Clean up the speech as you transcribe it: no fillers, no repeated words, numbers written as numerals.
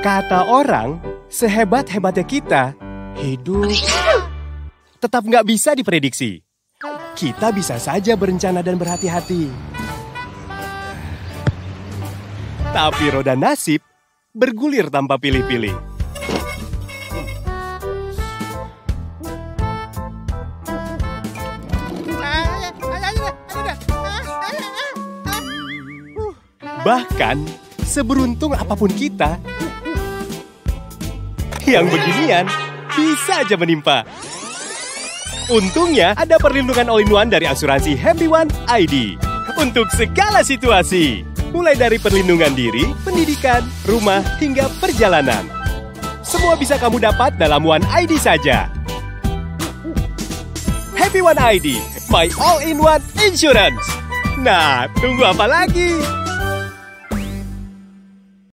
Kata orang, sehebat-hebatnya kita, hidup tetap nggak bisa diprediksi. Kita bisa saja berencana dan berhati-hati. Tapi roda nasib bergulir tanpa pilih-pilih. Bahkan, seberuntung apapun kita, yang beginian bisa aja menimpa. Untungnya ada perlindungan all-in-one dari asuransi HappyOne.ID untuk segala situasi. Mulai dari perlindungan diri, pendidikan, rumah, hingga perjalanan. Semua bisa kamu dapat dalam One ID saja. HappyOne.ID, my all-in-one insurance. Nah, tunggu apa lagi?